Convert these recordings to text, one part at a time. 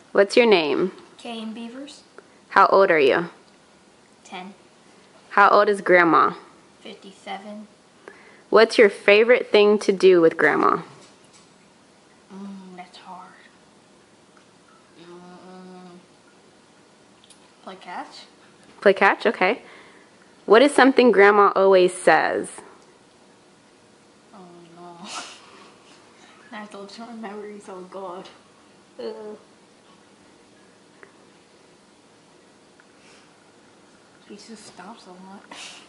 What's your name? Kane Beavers. How old are you? 10. How old is Grandma? 57. What's your favorite thing to do with Grandma? That's hard. Play catch. Play catch? Okay. What is something Grandma always says? Oh no. I have to look through my memories. Oh god. She just stomps a lot.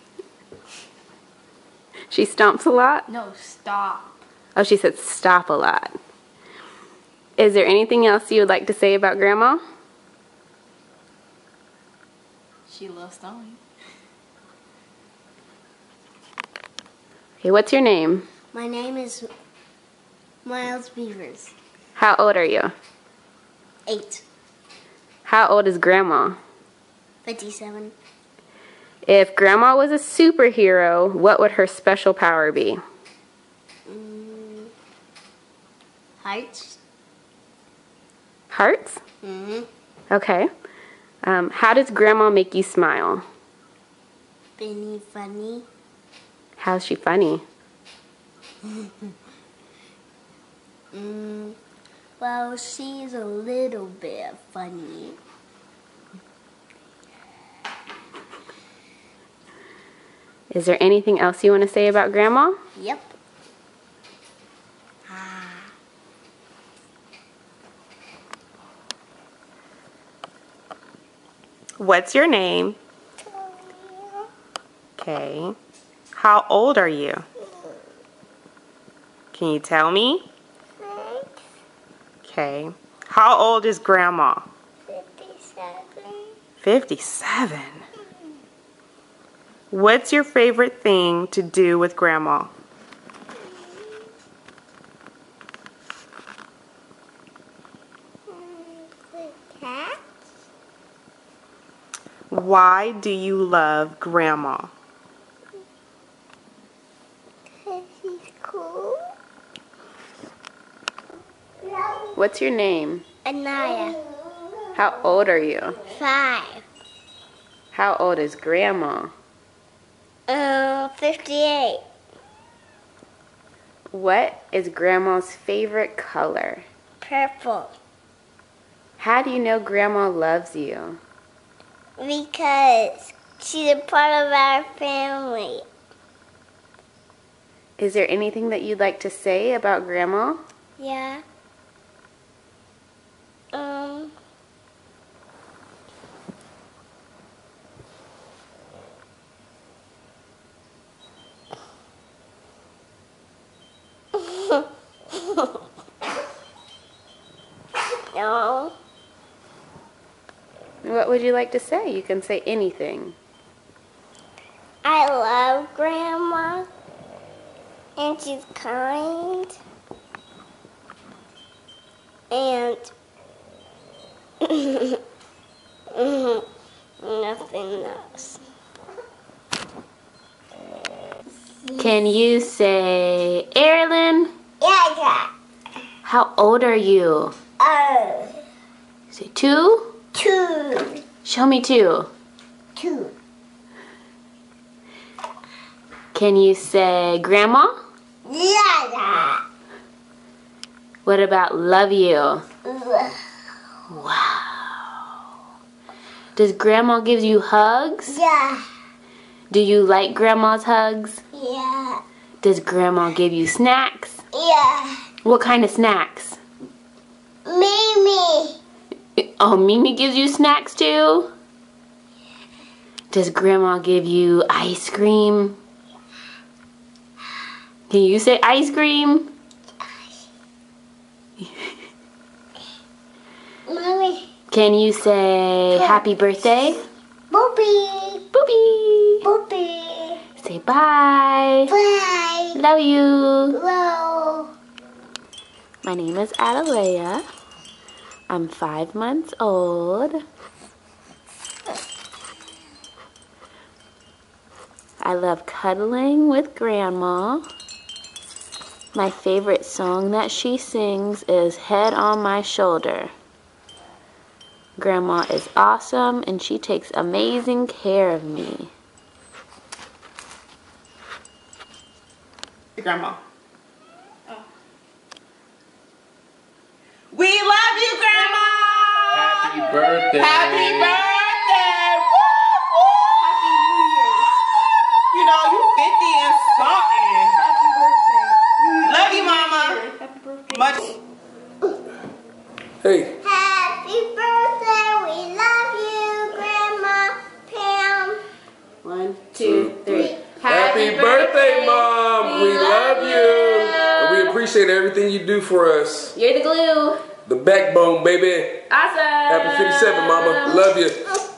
She stomps a lot? No, stop. Oh, she said stop a lot. Is there anything else you would like to say about Grandma? She loves stomping. Okay, what's your name? My name is Miles Beavers. How old are you? 8. How old is Grandma? 57. If Grandma was a superhero, what would her special power be? Hearts. Hearts? Mm-hmm. Okay. How does Grandma make you smile? Benny funny. How's she funny? Well, she's a little bit funny. Is there anything else you want to say about Grandma? Yep. What's your name? Okay. How old are you? Can you tell me? 6. Okay. How old is Grandma? 57. 57. What's your favorite thing to do with Grandma? Cat. Why do you love Grandma? She's cool. What's your name? Anaya. How old are you? 5. How old is Grandma? 58. What is Grandma's favorite color? Purple. How do you know Grandma loves you? Because she's a part of our family. Is there anything that you'd like to say about Grandma? Yeah. No. What would you like to say? You can say anything. I love Grandma. And she's kind. And nothing else. Can you say, Erilyn? Yeah. How old are you? Say 2? 2. Show me 2. 2. Can you say, Grandma? Yeah. What about love you? Wow. Does Grandma give you hugs? Yeah. Do you like Grandma's hugs? Yeah. Does Grandma give you snacks? Yeah. What kind of snacks? Mimi. Oh, Mimi gives you snacks too? Does Grandma give you ice cream? Can you say ice cream? Mommy. Can you say happy birthday? Boopy. Boopy. Boopy. Say bye. Bye. Love you. Hello. My name is Adalea. I'm 5 months old. I love cuddling with Grandma. My favorite song that she sings is Head on My Shoulder. Grandma is awesome and she takes amazing care of me. Grandma. We love you, Grandma! Happy birthday! Happy birthday! Woo, woo. Happy New Year's. You know, you 50 and something. Happy birthday. Love you, Mama. Happy birthday. Much. Hey. Happy birthday, we love you, Grandma Pam. 1, 2, 3. Happy birthday, Mom! We love you! And we appreciate everything you do for us. You're the glue. The backbone, baby. Awesome. Happy 57, Mama. Love you.